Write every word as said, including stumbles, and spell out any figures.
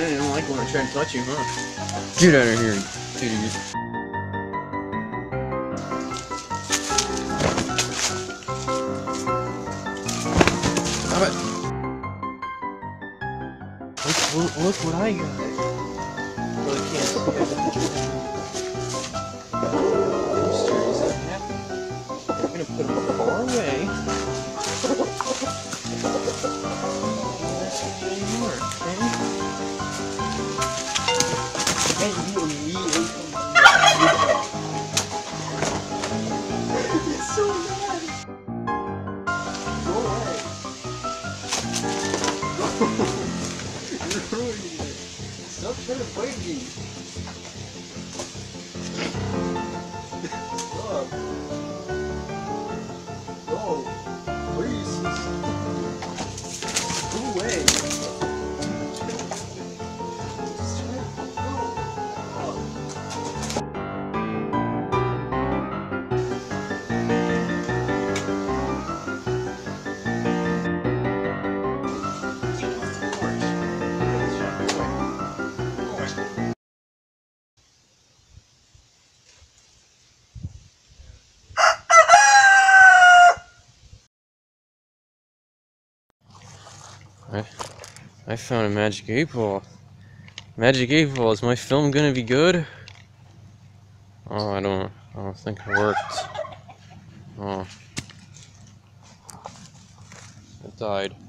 didn't like when I tried to touch you, huh? Get out of here, idiot. Stop it. Look, look, look what I got. Really can't see it. Rooster, is that happy? I'm gonna put him far away. Anymore, okay? And you immediately It's so bad. Go away. You're ruining it. Stop trying to fight me. Stop. Go. Please. Go away. Just try to go. I, I found a magic eight ball. Magic eight ball, is my film gonna be good? Oh, I don't, I don't think it worked. Oh. It died.